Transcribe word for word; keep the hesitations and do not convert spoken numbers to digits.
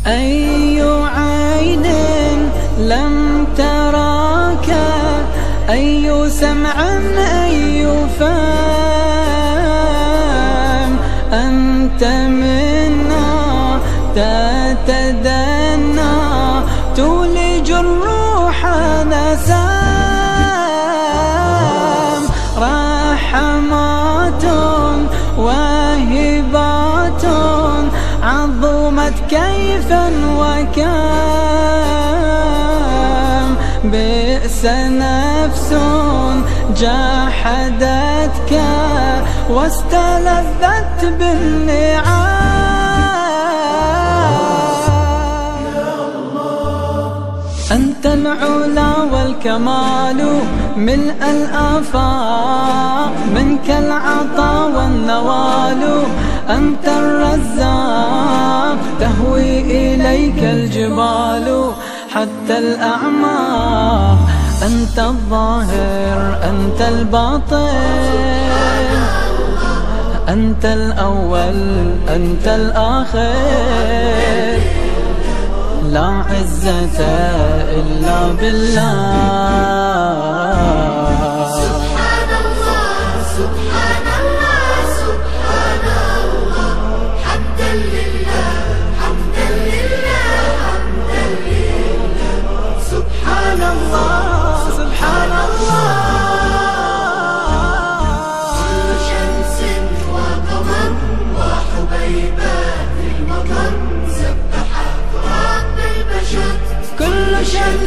أي عين لم تراك، أي سمع أي فم، أنت منا تتدنى تولج الروح نسام. رحمات واهبات عظمت كيفا وكم، بئس نفس جاحدتك واستلذت بالنعم. أنت العلا والكمال ملء الآفاق، منك العطا والنوال، أنت الرزاق تهوي إليك الجبال حتى الأعماق. أنت الظاهر أنت الباطن، أنت الأول أنت الآخر، لا عزة إلا بالله. سبحان الله سبحان الله سبحان الله، حمدا لله حمدا لله حمدا لله. سبحان الله سبحان الله. كل شمس وقمر وحبيبات المطر سبحت رب البشر، كل شمس